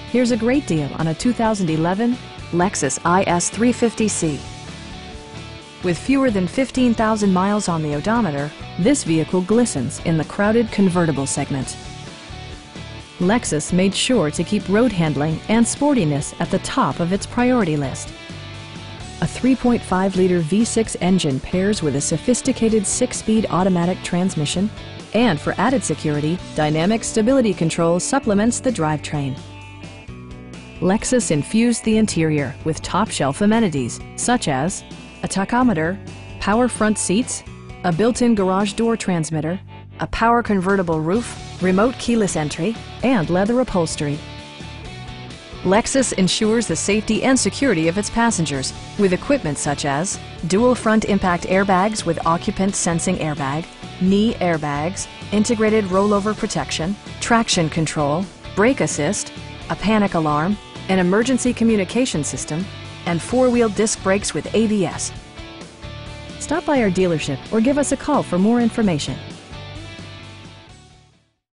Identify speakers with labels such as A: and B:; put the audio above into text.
A: Here's a great deal on a 2011 Lexus IS 350C. With fewer than 15,000 miles on the odometer, this vehicle glistens in the crowded convertible segment. Lexus made sure to keep road handling and sportiness at the top of its priority list. A 3.5-liter V6 engine pairs with a sophisticated 6-speed automatic transmission, and for added security, dynamic stability control supplements the drivetrain. Lexus infused the interior with top-shelf amenities such as a tachometer, power front seats, a built-in garage door transmitter, a power convertible roof, remote keyless entry, and leather upholstery. Lexus ensures the safety and security of its passengers with equipment such as dual front impact airbags with occupant sensing airbag, knee airbags, integrated rollover protection, traction control, brake assist, a panic alarm, an emergency communication system, and 4-wheel disc brakes with ABS. Stop by our dealership or give us a call for more information.